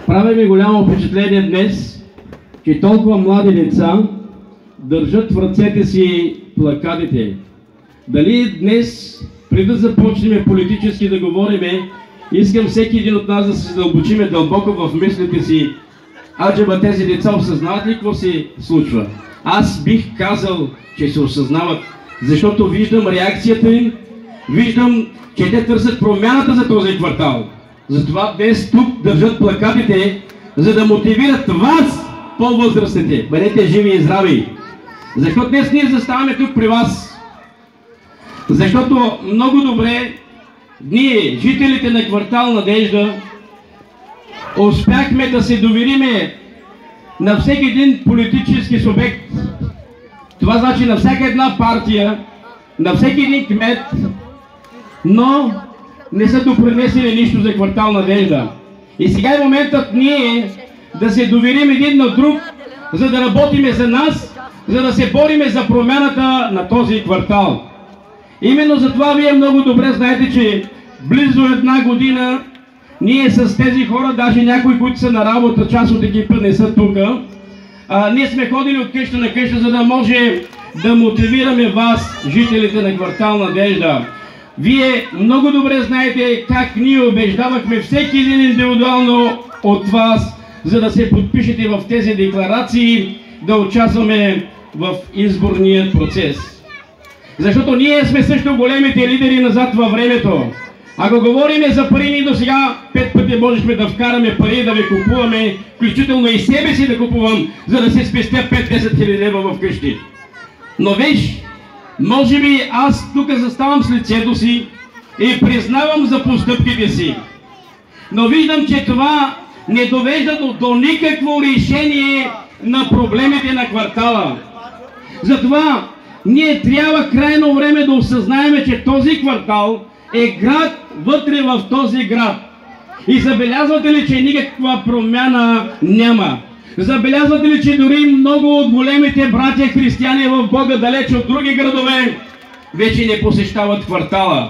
Прави ми голямо впечатление днес, че толкова млади деца държат в ръцете си плакатите. Дали днес, преди да започнем политически да говорим, искам всеки един от нас да се задълбочиме дълбоко в мислите си. Аджеба, тези деца осъзнават ли какво се случва? Аз бих казал, че се осъзнават, защото виждам реакцията им, виждам, че те търсят промяната за този квартал. Затова днес тук държат плакатите, за да мотивират вас, по-възрастните. Бъдете живи и здрави. Защото днес ние заставаме тук при вас. Защото много добре ние, жителите на квартал Надежда, успяхме да се довериме на всеки един политически субект. Това значи на всяка една партия, на всеки един кмет, но не са допринесли нищо за квартал Надежда. И сега е моментът ние да се доверим един на друг, за да работиме за нас, за да се бориме за промяната на този квартал. Именно за това вие много добре знаете, че близо една година ние с тези хора, даже някои, които са на работа, част от екипа не са тук, ние сме ходили от къща на къща, за да може да мотивираме вас, жителите на квартал Надежда. Вие много добре знаете как ние убеждавахме всеки един индивидуално от вас, за да се подпишете в тези декларации, да участваме в изборния процес. Защото ние сме също големите лидери назад във времето. Ако говорим за пари, ние до сега 5 пъти можехме да вкараме пари, да ви купуваме, включително и себе си да купувам, за да се спестя 5-10 хиляди лева вкъщи. Но виж, може би аз тук заставам с лицето си и признавам за постъпките си. Но виждам, че това не довежда до никакво решение на проблемите на квартала. Затова ние трябва крайно време да осъзнаем, че този квартал е град вътре в този град. И забелязвате ли, че никаква промяна няма? Забелязвате ли, че дори много от големите братя християни в Бога, далеч от други градове, вече не посещават квартала?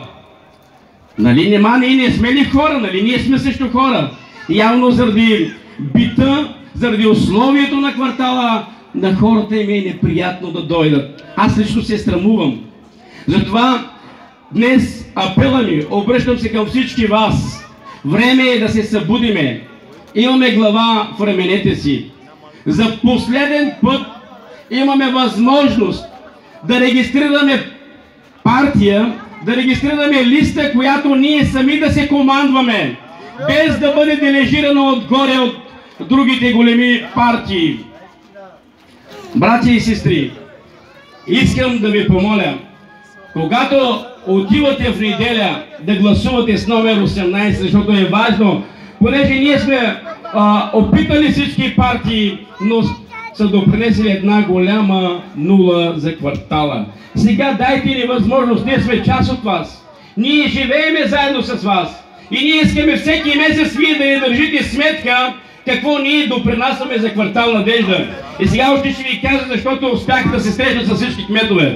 Нали нема, ние не сме ли хора, нали ние сме също хора? Явно заради бита, заради условието на квартала, на хората им е неприятно да дойдат. Аз лично се срамувам. Затова днес апела ми, обръщам се към всички вас. Време е да се събудиме. Имаме глава в раменете си. За последен път имаме възможност да регистрираме партия, да регистрираме листа, която ние сами да се командваме, без да бъде дележирана отгоре от другите големи партии. Братя и сестри, искам да ви помоля, когато отивате в неделя да гласувате с номер 18, защото е важно, понеже ние сме опитали всички партии, но са допринесли една голяма нула за квартала. Сега дайте ни възможност, ние сме част от вас. Ние живееме заедно с вас. И ние искаме всеки месец вие да ни държите сметка какво ние допринасяме за квартал Надежда. И сега още ще ви кажа, защото успях да се срещна с всички кметове.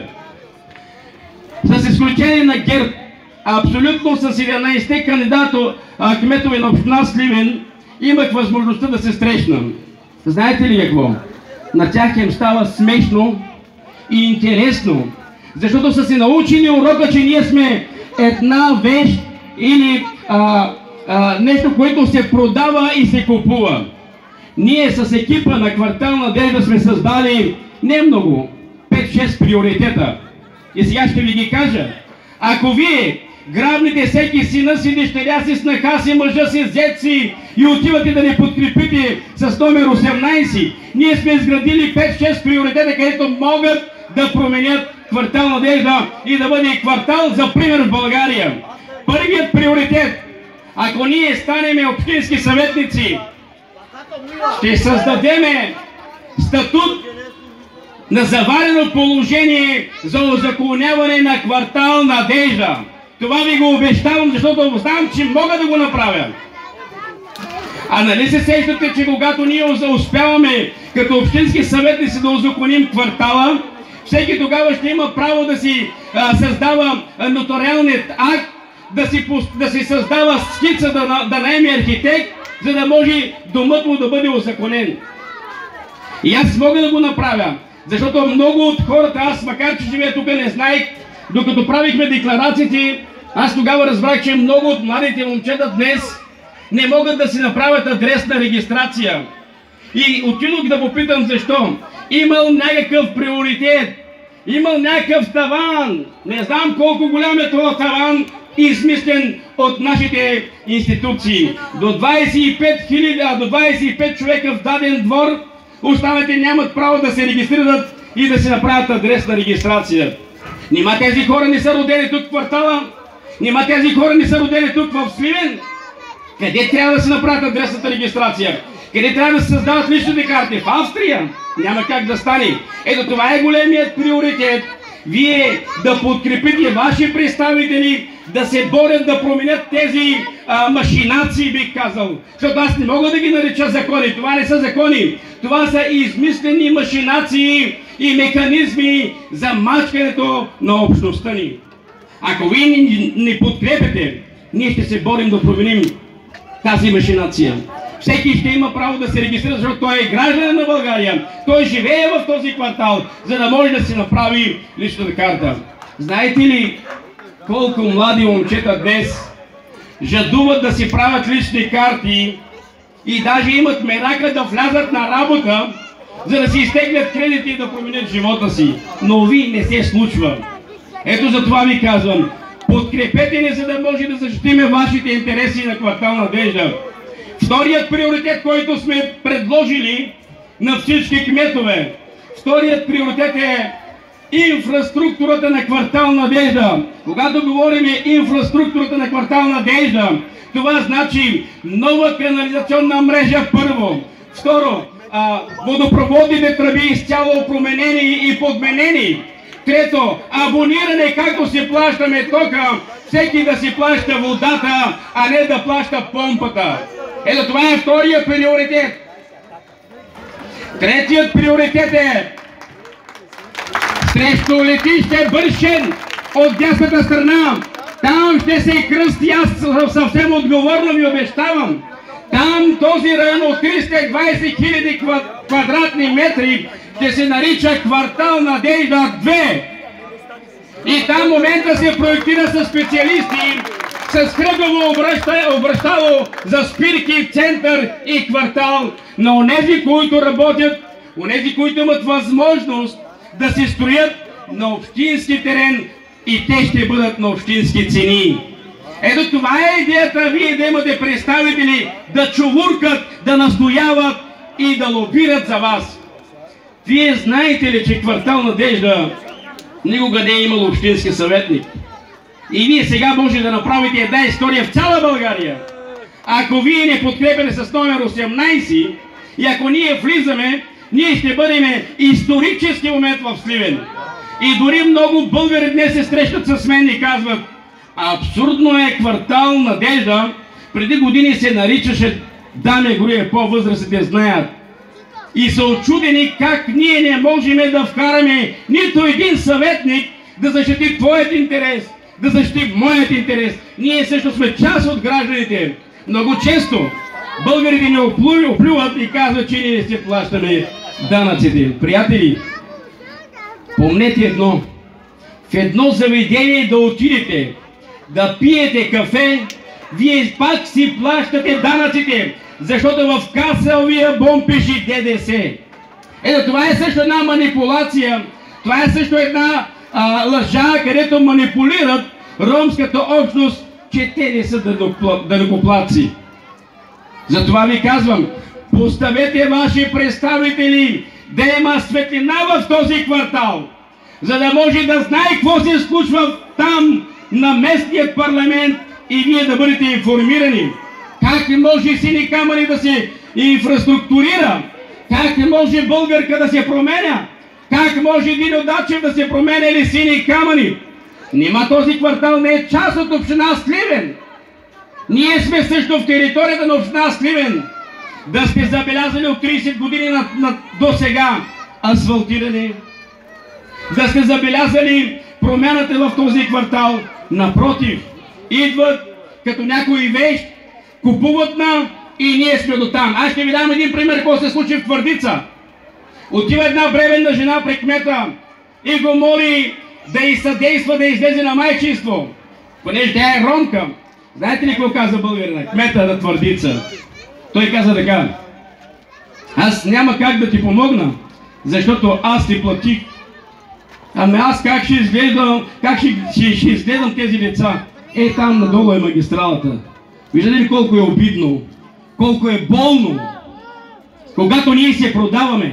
С изключение на ГЕРБ, абсолютно с 11-те кметове на община Сливен, имах възможността да се срещна. Знаете ли какво? На тях им става смешно и интересно, защото са се научили урока, че ние сме една вещ или нещо, което се продава и се купува. Ние с екипа на квартал Надежда сме създали не много, 5-6 приоритета. И сега ще ви ги кажа. Ако вие грабните всеки сина си, дъщеря си, снаха си, мъжа си, зет си и отивате да ни подкрепите с номер 18, ние сме изградили 5-6 приоритета, където могат да променят квартал Надежда и да бъде квартал за пример в България. Първият приоритет, ако ние станем общински съветници, ще създадем статут на заварено положение за узаконяване на квартал Надежда. Това ви го обещавам, защото знам, че мога да го направя. А нали се сещате, че когато ние успяваме като общински съветници да узаконим квартала, всеки тогава ще има право да си създава нотариалният акт, да си създава скица, да наеме архитект за да може домът му да бъде узаконен. И аз мога да го направя, защото много от хората, аз макар че живея тук не знаех, докато правихме декларациите, аз тогава разбрах, че много от младите момчета днес не могат да си направят адресна регистрация. И отидох да попитам защо. Имал някакъв приоритет, имал някакъв таван, не знам колко голям е това таван, измислен от нашите институции. До 25 човека в даден двор, останалите нямат право да се регистрират и да си направят адресна регистрация. Нима тези хора не са родени тук в квартала? Нима тези хора не са родени тук в Сливен? Къде трябва да се направят адресната регистрация? Къде трябва да се създават личните карти? В Австрия? Няма как да стане. Ето това е големият приоритет. Вие да подкрепите ваши представители, да се борят да променят тези машинации, бих казал. Защото аз не мога да ги нареча закони. Това не са закони. Това са измислени машинации и механизми за мачкането на общността ни. Ако вие не подкрепите, ние ще се борим да променим тази машинация. Всеки ще има право да се регистрира, защото той е гражданин на България. Той живее в този квартал, за да може да си направи личната карта. Знаете ли колко млади момчета днес жадуват да си правят лични карти и даже имат мерака да влязат на работа, за да си изтеглят кредити и да променят живота си. Но ви не се случва. Ето за това ви казвам. Подкрепете ни, за да може да защитиме вашите интереси на квартал Надежда. Вторият приоритет, който сме предложили на всички кметове, вторият приоритет е инфраструктурата на квартал Надежда. Когато говорим инфраструктурата на квартал Надежда, това значи нова канализационна мрежа първо. Второ, водопроводните тръби изцяло променени и подменени. Трето, абониране, както си плащаме тока, всеки да си плаща водата, а не да плаща помпата. Ето това е вторият приоритет. Третият приоритет е срещу летище Бършен от дясната страна. Там ще се кръсти, аз съвсем отговорно ви обещавам. Там този район от 320 000 квадратни метри ще се нарича квартал Надежда 2. И там в момента се проектира с специалисти, с кръгово обръщало за спирки, център и квартал на онези, които работят, онези, които имат възможност да се строят на общински терен и те ще бъдат на общински цени. Ето това е идеята, вие да имате представители да чувуркат, да настояват и да лобират за вас. Вие знаете ли, че квартал Надежда никога не е имал общински съветник? И вие сега може да направите една история в цяла България. Ако вие не подкрепяте с номер 18 и ако ние влизаме, ние ще бъдем исторически момент в Сливен. И дори много българи днес се срещат с мен и казват: абсурдно е квартал Надежда, преди години се наричаше Даме Груев, по-възрастните знаят. И са очудени как ние не можем да вкараме нито един съветник да защити твоят интерес, да защити моят интерес. Ние също сме част от гражданите. Много често българите ни оплюват и казват, че ние не си плащаме данъците. Приятели, помнете едно. В едно заведение да отидете, да пиете кафе, вие пак си плащате данъците, защото в касовия бон пише ДДС. Ето това е също една манипулация, това е също една лъжа, където манипулират ромската общност, че те не са данъкоплатци. Затова ви казвам, поставете ваши представители да има светлина в този квартал, за да може да знае какво се случва там на местният парламент и вие да бъдете информирани. Как може Сини Камъни да се инфраструктурира? Как може Българка да се променя? Как може Диньо Дачев да се променя или Сини Камъни? Нима този квартал не е част от община Сливен. Ние сме също в територията на община Сливен. Да сте забелязали от 30 години до сега асфалтиране. Да сте забелязали промяната в този квартал. Напротив, идват като някои вещ, купуват на и ние сме до там. Аз ще ви дам един пример, какво се случи в Твърдица. Отива една бременна жена при кмета и го моли да й съдейства да излезе на майчинство, понеже тя е ромка. Знаете ли какво каза българина? Кмета на Твърдица. Той каза така: аз няма как да ти помогна, защото аз ти платих. Ами аз как ще изглеждам, ще изгледам тези деца? Е, там надолу е магистралата. Виждате ли колко е обидно, колко е болно, когато ние се продаваме?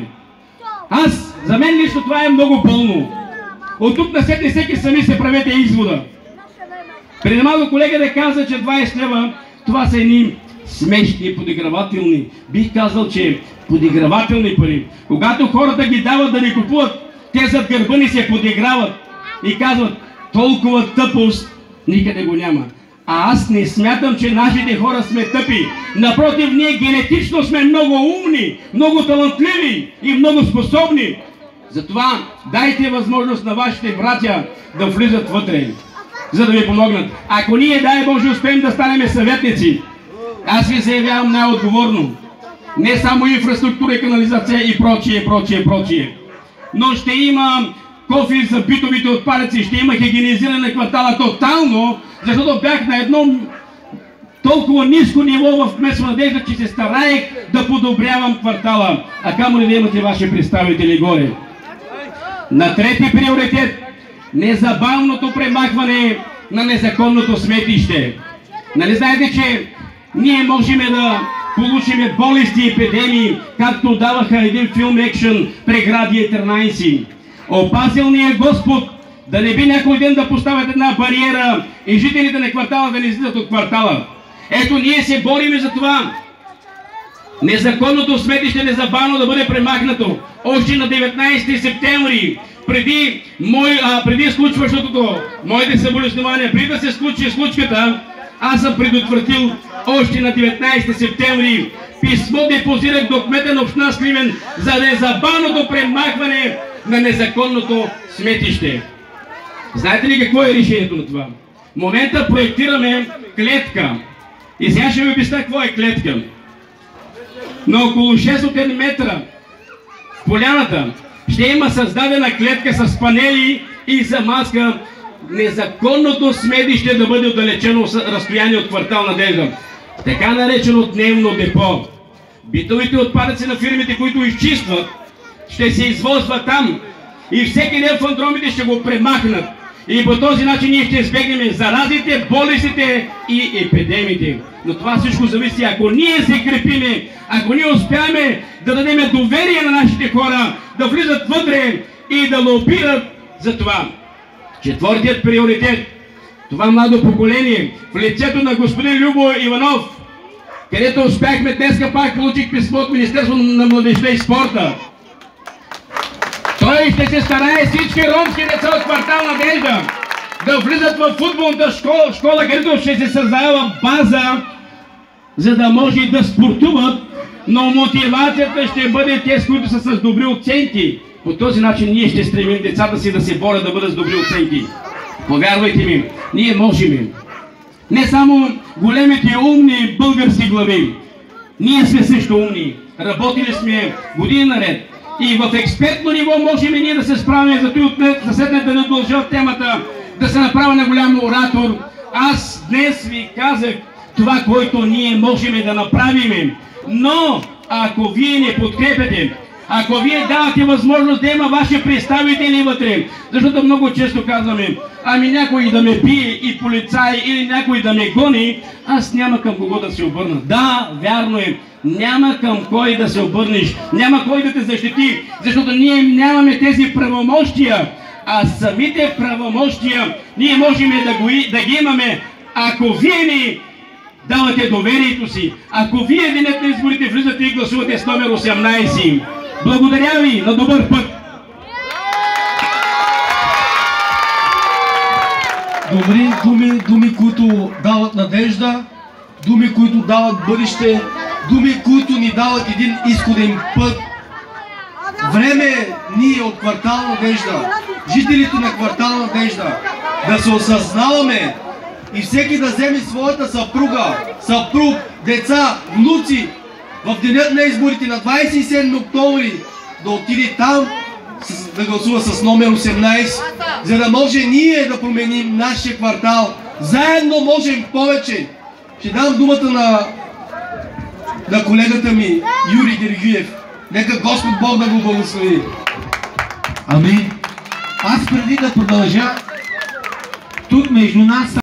За мен лично това е много болно. От тук насетне всеки сами се правете извода. Преди малко колега да каза, че 20 лева, това са едни смешни, подигравателни. Бих казал, че подигравателни пари. Когато хората ги дават да ни купуват, те зад гърба ни се подиграват и казват: толкова тъпост никъде го няма. А аз не смятам, че нашите хора сме тъпи. Напротив, ние генетично сме много умни, много талантливи и много способни. Затова дайте възможност на вашите братя да влизат вътре, за да ви помогнат. Ако ние, дай Боже, успеем да станем съветници, аз ви заявявам най-отговорно: не само инфраструктура и канализация и прочие, но ще има кофи за битовите отпадъци, ще има хигиенизиране на квартала тотално, защото бях на едно толкова ниско ниво в кметство Надежда, че се стараех да подобрявам квартала. А камо ли да имате ваши представители горе? На трети приоритет – незабавното премахване на незаконното сметище. Нали знаете, че ние можем да получим болести и епидемии, както даваха един филм екшън "Прегради 13". Опасил ни е Господ да не би някой ден да поставят една бариера и жителите на квартала да не излизат от квартала. Ето, ние се бориме за това незаконното сметище незабавно да бъде премахнато. Още на 19 септември, преди случващото, моите съболезнования, преди да се случи случката, аз съм предотвратил още на 19 септември. Писмо депозирах до кмета на община Сливен за незабавното премахване на незаконното сметище. Знаете ли какво е решението на това? В момента проектираме клетка. И сега ще ви обясня какво е клетка. На около 600 метра в поляната ще има създадена клетка с панели и замазка незаконното сметище да бъде отдалечено разстояние от квартал Надежда. Така наречено дневно депо. Битовите отпадъци на фирмите, които изчистват, ще се извозват там и всеки ден фантомите ще го премахнат. И по този начин ние ще избегнем заразите, болестите и епидемиите. Но това всичко зависи, ако ние се крепиме, ако ние успяваме да дадем доверие на нашите хора, да влизат вътре и да лобират за това. Четвъртият приоритет, това младо поколение, в лицето на господин Любо Иванов, където успяхме днеска, пак получих писмо от Министерството на младежта и спорта. Той ще се старае всички ромски деца от квартал Надежда да влизат в футболната школа, където ще се създава база, за да може да спортуват, но мотивацията ще бъде те, които са с добри оценки. По този начин ние ще стремим децата си да се борят да бъдат с добри оценки. Повярвайте ми, ние можем. Не само големите умни български глави. Ние сме също умни. Работили сме години наред. И в експертно ниво можем и ние да се справим, зато и заседнете да продължа темата, да се направя на голям оратор. Аз днес ви казах това, което ние можем да направим. Но ако вие не подкрепяте, ако вие давате възможност да има ваши представители вътре, защото много често казваме: ами някой да ме бие и полицай или някой да ме гони, аз няма към кого да се обърна. Да, вярно е, няма към кой да се обърнеш, няма кой да те защити, защото ние нямаме тези правомощия, а самите правомощия ние можем да ги имаме, ако вие ни давате доверието си, ако вие денят на изборите влизате и гласувате с номер 18. Благодаря ви, на добър път! Добри думи, които дават надежда, думи, които дават бъдеще, думи, които ни дават един изходен път. Време е ние от квартал Надежда, жителите на квартал Надежда, да се осъзнаваме и всеки да вземе своята съпруга, съпруг деца, внуци в денят на изборите на 27 октомври да отиде там да гласува с номер 18, за да може ние да променим нашия квартал. Заедно можем повече. Ще дам думата на колегата ми Юрий Гергиев. Нека Господ Бог да го благослови. Амин. Аз преди да продължа, тук между нас